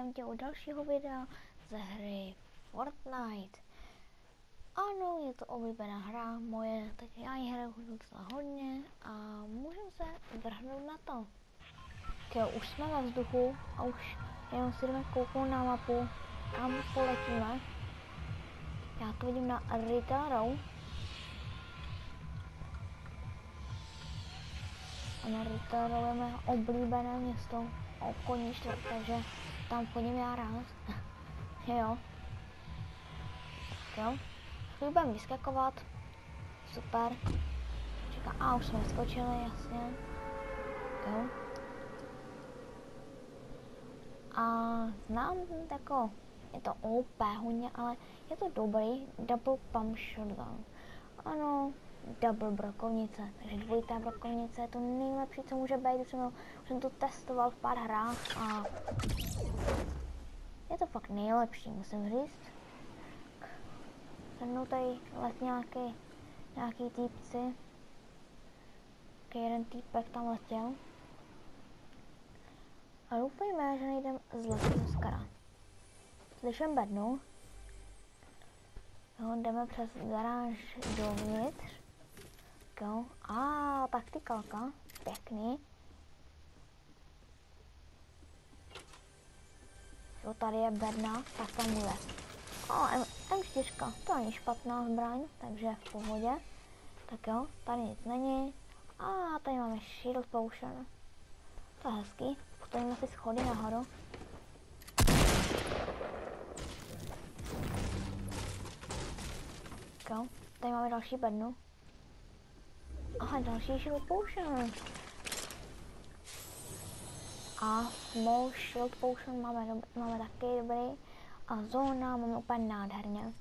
vítám tě u dalšího videa ze hry Fortnite. Ano, je to oblíbená hra moje, tak já ji hraju docela hodně a můžeme se vrhnout na to. Jo, už jsme ve vzduchu a už jenom si jdeme kouknout na mapu, kam poletíme. Já to vidím na Ritarou. A na Ritarou je mé oblíbené město, obchodní čtvrt, takže tam chodím já rád. Jo. Jo. Budeme vyskakovat. Super. Čeká, a už jsme vyskočili, jasně. Jo. A znám tako, je to OP hodně, ale je to dobrý double pump shotgun. Ano, double brokovnice, takže dvojitá brokovnice je to nejlepší, co může být, už jsem to testoval v pár hrách a je to fakt nejlepší, musím říct. Se mnou tady let nějaký týpci. Jeden týpek tam letěl. A doufejme, že nejdem z lesního skara. Slyším bednu. Jo, jdeme přes garáž dovnitř. Jo, a taktikalka, pěkný. Jo, tady je bedna, tak tam bude. M4, to není špatná zbraň, takže v pohodě. Tak jo, tady nic není. A tady máme shield potion. To je hezký. Postavíme si schody nahoru. Tak jo, tady máme další bednu. Aha, další shield potion. A small shield potion máme taky dobrý. A zóna máme úplně nádherně.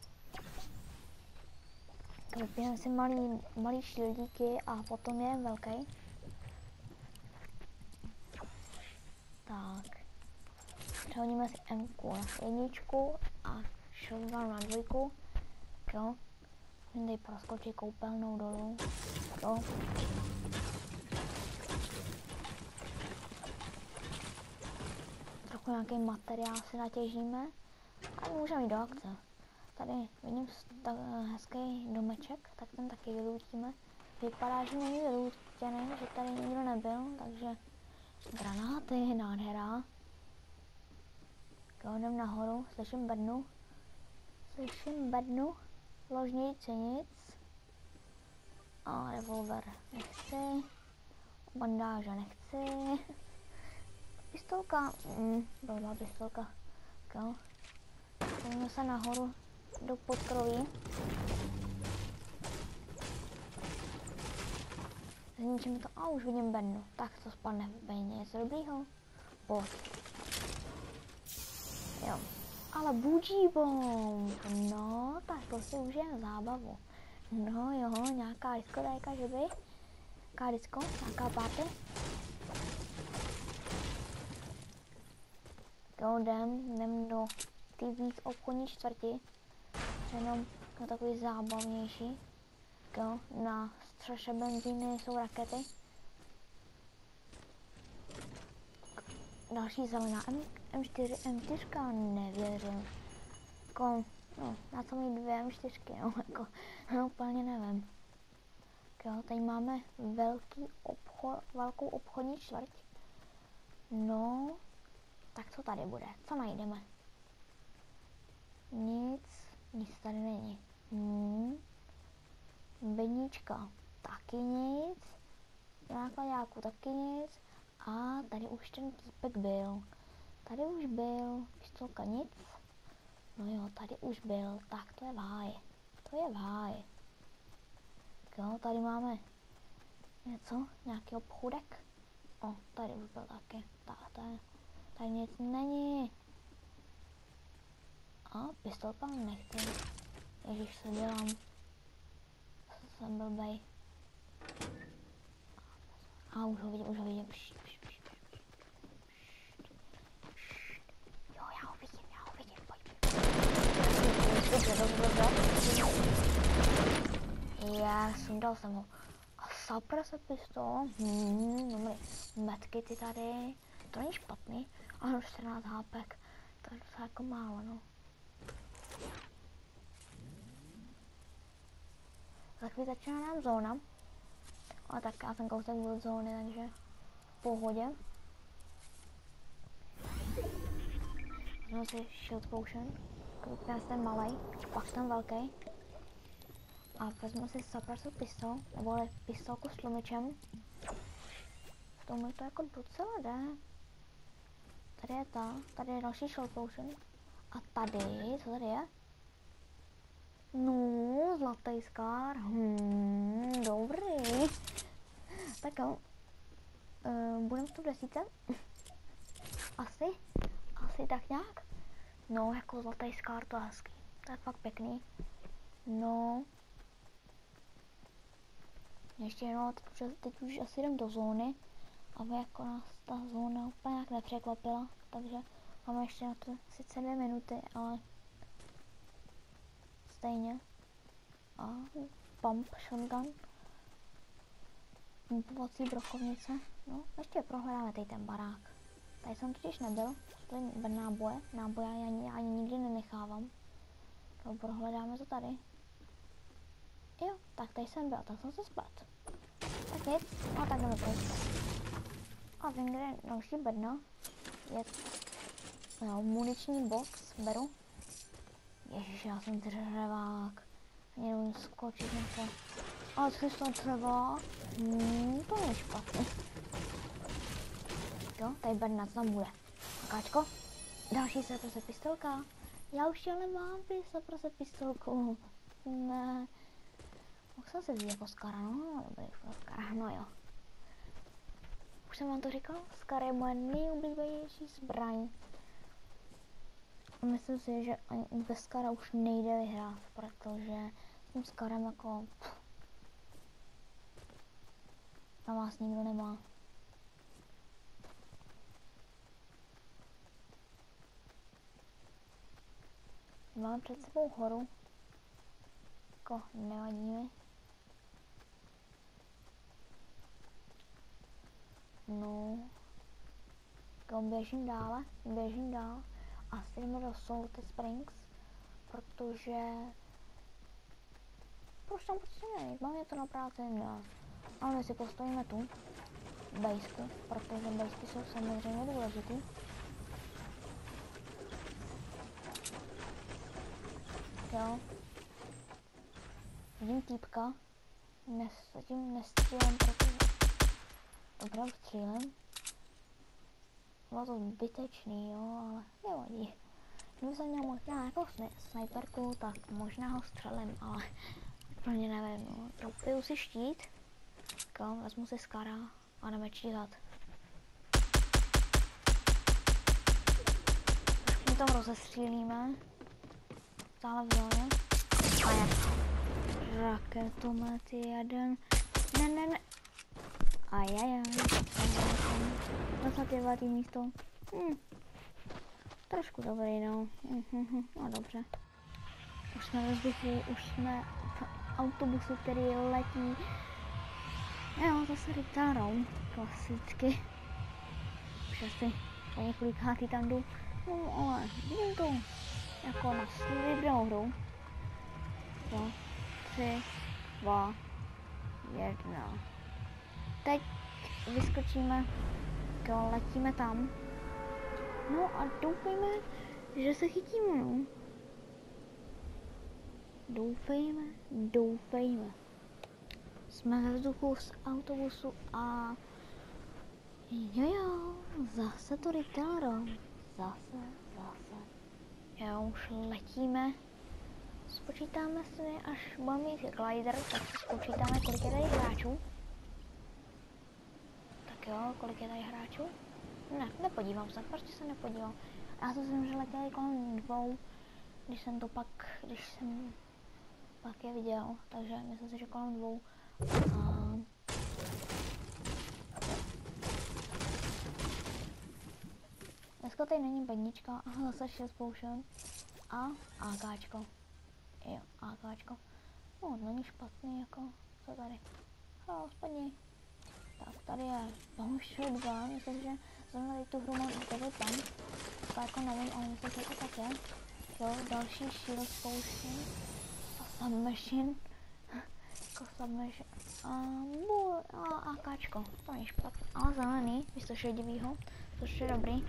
Vypijeme si malý šildíky a potom je velký. Tak. Přehodíme si M-ku na jedničku a shotgun na dvojku. Jo. Tady proskočí koupelnou dolů. Jo. Trochu nějaký materiál si natěžíme. A můžeme jít do akce. Tady vidím hezký domeček, tak ten taky vylutíme. Vypadá, že není vylutěný, že tady nikdo nebyl, takže granáty, nádhera. Jdem nahoru, slyším bednu, ložnice nic. A revolver nechci, bandáže nechci. Pistolka, byla pistolka, jo. Jdeme se nahoru do podkroví. Zničíme to a už vidím bednu. Tak to spadne úplně něco dobrýho. Pojď. Jo. Ale bougie bomb. No, tak to si užijeme zábavu. No jo, nějaká diskotéka, že by? Nějaká disko, nějaká party. Jo, jdem do ty víc obchodní čtvrti, jenom no, takový zábavnější. Jo, na střeše benzíny jsou rakety. Další zelená M4 nevěřím. Jako, no, na co mít dvě M4, no, jako, no, úplně nevím. Jo, tady máme velkou obchodní čtvrť. No, tak co tady bude? Co najdeme? Nic tady není. Bednička taky nic. Nákladáku taky nic. A tady už ten týpek byl. Tady už byl. Pistolka nic. No jo, tady už byl. Tak to je váj. To je váj. Jo, tady máme něco, nějaký obchůdek. O, tady už byl taky. Tady nic není. A pistolka nechci. Ježiš, se dělám. Jsem blbej. A už ho vidím. Jo, já ho vidím. Pojď. Já sundal jsem ho. A sapra se pistol. Dobrý. Medkity tady. To není špatný. Ano, 14 hápek. To je docela jako málo, no. Za chvíli začíná nám zóna. Ale tak já jsem kousek od zóny, takže v pohodě. Vezmu si shield potion. Koukne ten malej, pak ten velký. A vezmu si suppressor pistol, nebo pistolku s tlumičem. V tom mi to jako docela jde. Tady je tady je další shield potion. A tady, co tady je? No, zlatý scar. Dobrý. Tak jo. Budeme v tom 10. Asi tak nějak. No, jako zlatý scar, to je hezký. To je fakt pěkný. No. Ještě jenom, teď už asi jdem do zóny. Aby jako nás ta zóna úplně nějak nepřekvapila. Takže máme ještě na to sice 2 minuty, ale stejně. A pump shotgun. Pumpovací brokovnice. No, ještě prohledáme tady ten barák. Tady jsem totiž nebyl. Tady náboje. Náboje já ani nikdy nenechávám. No, prohledáme to tady. Jo, tak tady jsem byl, tak jsem se splet. Tak nic, a tak jdeme pryč. A vím, kde je další bedna. Je no, muniční box, beru. Ježiš, já jsem dřevák. Jenom skočit na to. Ale co to dřevák? To je špatně. Jo, tady bedna, co tam bude. Káčko, další se pistolka. Já už ale mám se pistolku. Ne. Mohl jsem se vzít jako skara, no, dobrý, skara, no jo. Už jsem vám to říkal, skara je moje nejoblíbenější zbraň. Myslím si, že ani bez skara už nejde vyhrát, protože s tím skarem jako na vás nikdo nemá. Máme před sebou horu. Jako nevadí mi. No. Jako běžím dál. Asi jdeme do Salty Springs, protože proč tam prostě nejít, mám je to na práci, no. Ale my si postavíme tu bejsku, protože bejsky jsou samozřejmě důležitý. Jo. Vidím týpka, zatím nestřílem, protože dobrá střílem. Bylo to zbytečný, jo, ale nevadí. Kdyby jsem měl možná jako sniperku, tak možná ho střelím, ale úplně nevím, no. Doupiju si štít, tak vezmu si skara a jdeme číhat. My tam rozestřílíme, stále v zóně. A je. Raketomet jeden. Ne. Ajajaj. 29. místo. Trošku dobrý, no. No dobře. Už jsme ve vzduchu, už jsme v autobusu, který letí. Jo, zase Ritarou. Klasicky. Už asi po několikátý tam jdu. No, ale vidím to jako na slibnou hru. Jo. 3, 2, 1. Teď vyskočíme, jo, letíme tam. No a doufejme, že se chytíme, no. Doufejme. Jsme ve vzduchu z autobusu a jo, zase to Ritaro. Zase. Jo, už letíme. Spočítáme si, až budeme mít glider, tak si spočítáme, kolik je tady hráčů. Tak jo, kolik je tady hráčů? Ne, nepodívám se, prostě se nepodívám. Já si myslím, že letěli kolem 2, když jsem pak je viděl, takže myslím si, že kolem 2. Dneska tady není bednička, zase 6 potion a AKčko. Jo, AKčko. No, není špatný, jako, co tady? Spadni. Tak, tady je Bomb Shotgun, myslím, že zrovna tady tu hru mám tady tam. teďka jako nevím, ale myslím, že to tak je. Jo, další shield potion. Submachine. Jako submachine. A AKčko, to není špatný. Ale zelený, místo šedivýho, což je dobrý.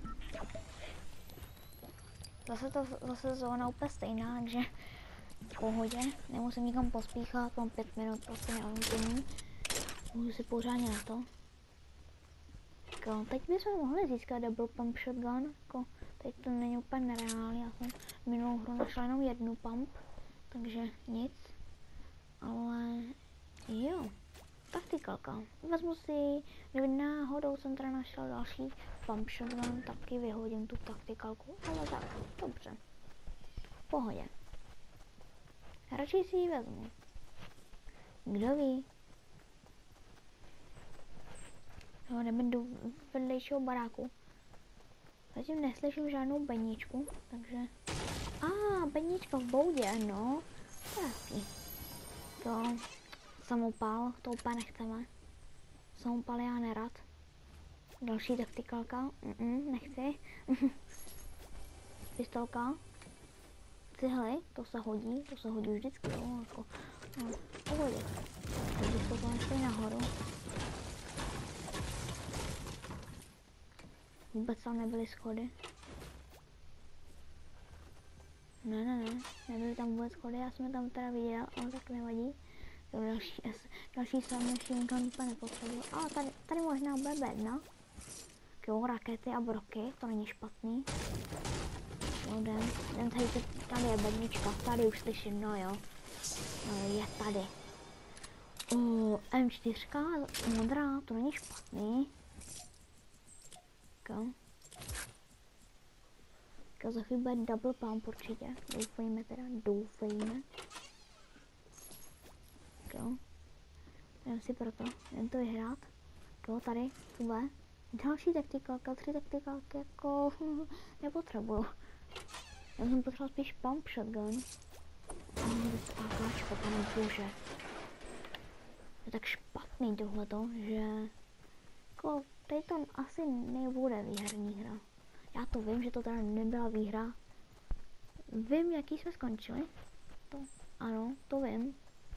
Zase zóna úplně stejná, takže v pohodě. Nemusím nikam pospíchat, mám 5 minut prostě na udění. Můžu si pořádně na to. Jako, teď bychom mohli získat double pump shotgun, jako, teď to není úplně nereálný, já jsem minulou hru našla jenom jednu pump, takže nic, ale jo, taktikalka, vezmu si, kdyby náhodou jsem teda našla další pump shotgun, taky vyhodím tu taktikalku, ale tak, dobře, v pohodě, radši si ji vezmu, kdo ví. No, jdeme do vedlejšího baráku. Zatím neslyším žádnou bedničku, takže... bednička v boudě, no. To je hezký. To samopal, to úplně nechceme. Samopal já nerad. Další taktikalka, nechci. Pistolka. Cihly, to se hodí vždycky, no, jako... No, pohodě. Takže to tam nahoru. Vůbec tam nebyly schody. Ne, nebyly tam vůbec schody, já jsem je tam teda viděl, ale tak nevadí. To další submachine gun úplně nepotřebuji. Ale tady možná bude bedna. Jo, rakety a broky, to není špatný. Jo, tady je bednička, tady už slyším, no jo. No, je tady. M4, modrá, to není špatný. Za chvíli bude double pump určitě, doufejme. Jdem si proto, jdem to vyhrát. Tady, tu bude. Další taktikalka, 3 taktikalky, jako nepotřebuju. Já jsem potřeboval spíš pump shotgun. AKčko, pane bože. Je tak špatný tohleto, že jako tady to asi nebude výherní hra. Já to vím, že to teda nebyla výhra. Vím, jaký jsme skončili. Ano, to vím.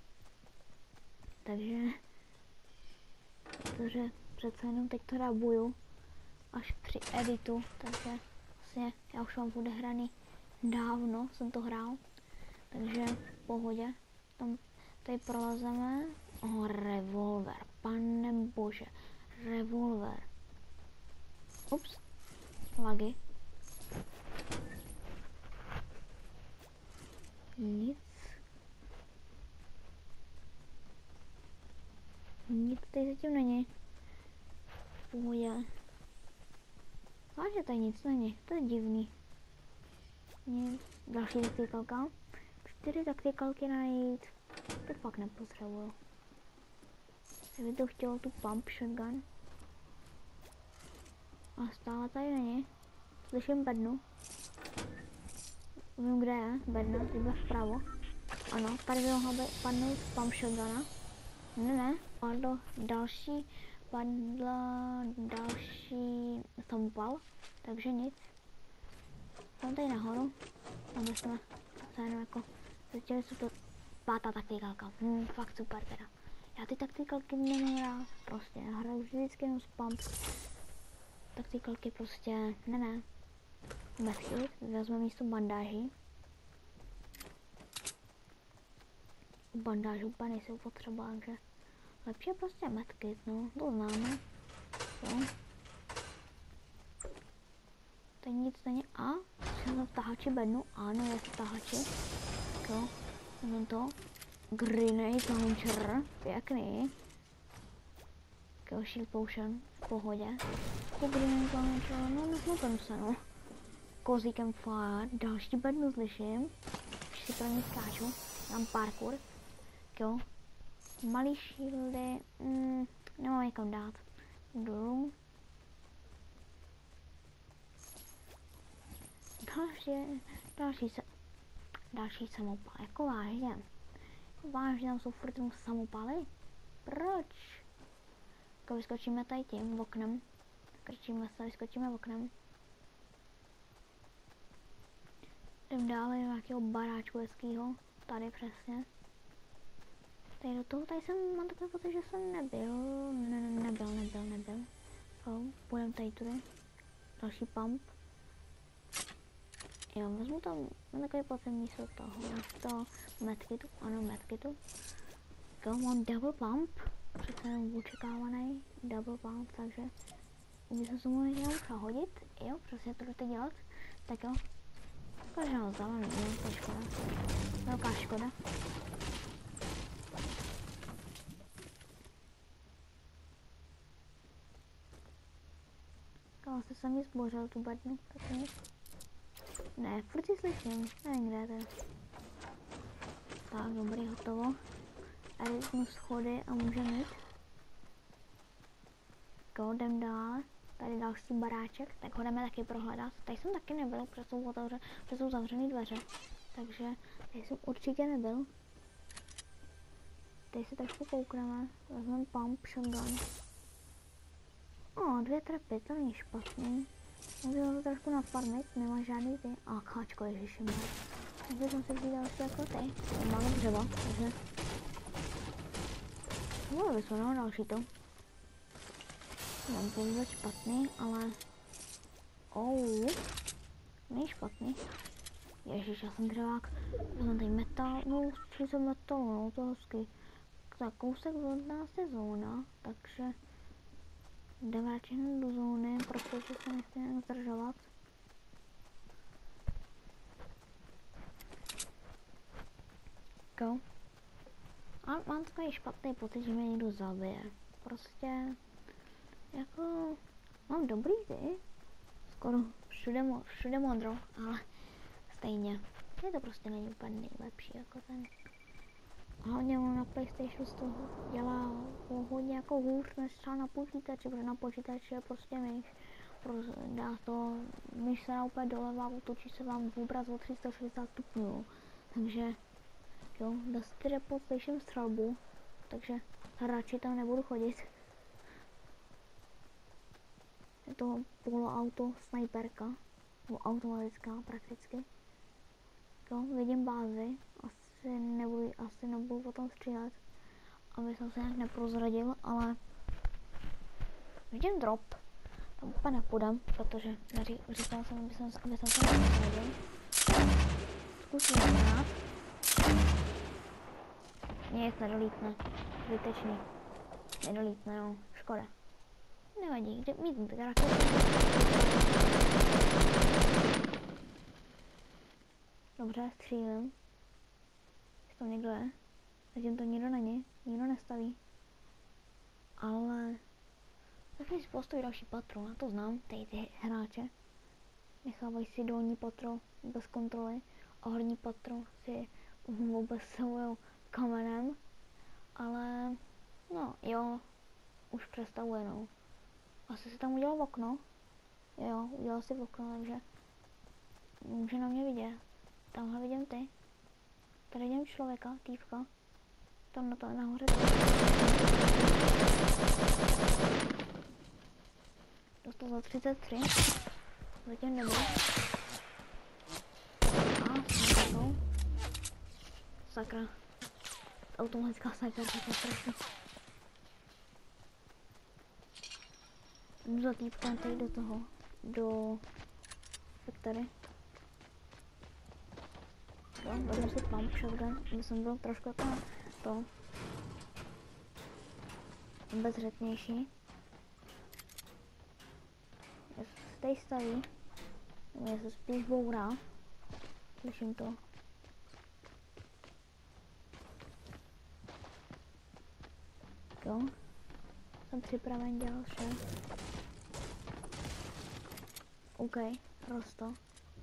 Takže přece jenom teď to rabuju až při editu, takže vlastně já už mám odehraný dávno, jsem to hrál, takže v pohodě. Tady prolezeme. Revolver, pane bože, revolver. Ups, lagy. Nic tady zatím není. V pohodě. Vážně tady nic není, to je divný. Nic. Další taktikalka. 4 taktikalky najít. To fakt nepotřebuju. Kdyby to chtělo tu pump shotgun. A stále tady není. Slyším bednu. Vím, kde je bedna, tady vpravo. Ano, tady by mohla padnout pump shotguna. Ne, padla další samopal, takže nic. Tam tady nahoru, tam jsme se jenom jako, začali jsou to 5. taktikalka, fakt super teda. Já ty taktikalky nemám rád, prostě, hraju vždycky jenom s pump. Taktikalky prostě, ne. Medkit, vezme místo bandáží. Bandáže úplně nejsou potřeba, takže lepší je prostě medkit, no, to známe. Jo. Tady nic není. Jsem v tahači bednu, ano, je v tahači. Jo, mám to. Grenade launcher, pěkný. Jo, shield potion, v pohodě. Grenade launcher, no, nezlobím se, no. Kozíkem fire, další bednu slyším. Už si pro ní skáču, mám parkour. Jo, malý shieldy, nemám někam dát. Dolů. Další samopal, jako vážně. Vážně tam jsou furt jenom samopaly? Proč? Jako vyskočíme tady tím oknem. Vyskočíme oknem. Jdem dále do nějakého baráčku hezkýho. Tady přesně. Tady do toho, tady jsem, mám takový pocit, že jsem nebyl. Nebyl. Půjdem tady tudy. Další pump. Jo, vezmu tam, mám takový pocit místo toho. Místo medkitu, ano medkitu. Jo, mám double pump. Přece jenom očekávaný double pump, takže když jsem se mu nechtěl přehodit, jo, přesně to jdete dělat. Tak jo. Protože ho zelený, jo, to je škoda. Velká škoda. Vlastně jsem mi zbořil tu bednu, tak nic. Ne, furt si slyším, nevím kde to je. Tak, dobrý, hotovo. Tady jsme schody a můžeme jít. Jo, jdem dál. Tady další baráček, tak ho jdeme taky prohledat. Tady jsem taky nebyl, protože jsou zavřené dveře. Takže tady jsem určitě nebyl. Tady se trošku koukneme, vezmeme pump, shotgun. O, 2 trapy, to není špatný. Můžu to trošku nafarmit, nemá žádný ty. A káčko, ježišimá. Takže jsem si vzít další jako ty. Máme dřeva, takže... Mohli bychom další to. Mám to vůbec špatný, ale... Není špatný. Ježiš, já jsem dřevák. Já jsem tady metal, no, šli jsem metal, no, to hezky. Tak kousek od nás je zóna, takže... Jdeme radši do zóny, protože se nechci nějak zdržovat. Go. A mám takový špatný pocit, že mě někdo zabije. Prostě... Jako... Mám dobrý ty. Skoro všude modro, ale stejně. Je to prostě není úplně nejlepší jako ten. Hlavně on na PlayStationu z toho dělá hodně jako hůř než třeba na počítači, protože na počítači je prostě myš. Dá to, myš se dá úplně doleva, utočí se vám v obraz o 360 stupňů. Takže jo, dost slyším střelbu, takže radši tam nebudu chodit. Je to poloauto snajperka, nebo automatická prakticky. Jo, vidím bázi, asi nebudu potom střílet, aby jsem se nějak neprozradil, ale vidím drop, tam úplně nepůjdem, protože říkal jsem, aby jsem se neprozradil. Zkusím hrát. Nic nedolítne, zbytečný, nedolítne, no, škoda. Nevadí, kde mít ty rakety. Dobře, střílím. Jestli tam někdo je. Zatím to nikdo není, nikdo nestaví. Ale... Takový postojí další patro, já to znám, tady ty hráče. Nechávají si dolní patro bez kontroly a horní patro si obesahují kamenem. Ale... No, jo, už představuje, no. Asi si tam udělal okno. Jo, udělal si okno, takže může na mě vidět. Tamhle vidím ty. Tady vidím člověka, týpka. Tam na to nahoře. Dostal za 33. Zatím nebyl. A sakra. Sakra. Automatická sakra, to je strašný. Jdu za týpkem tady do toho. Tak tady. Jo, vezmu si pump shotgun, aby jsem byl trošku jako to bezřetnější. Jestli se tady staví, mě se spíš bourá. Slyším to. Jo, jsem připraven dělat vše. OK, prosto.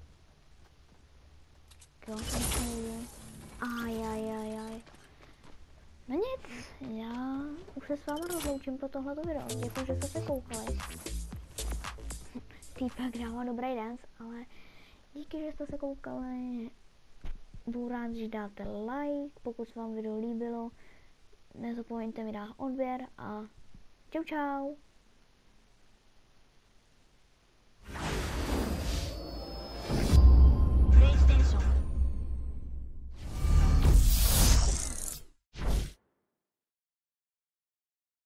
Jo, jsem se neviděl. Ajajajaj. No nic, já už se s vámi rozloučím pro tohleto video. Děkuji, že jste se koukali. Týpek dává dobrý dance, ale díky, že jste se koukali. Budu rád, že dáte like, pokud se vám video líbilo. Nezapomeňte mi dát odběr a čau čau.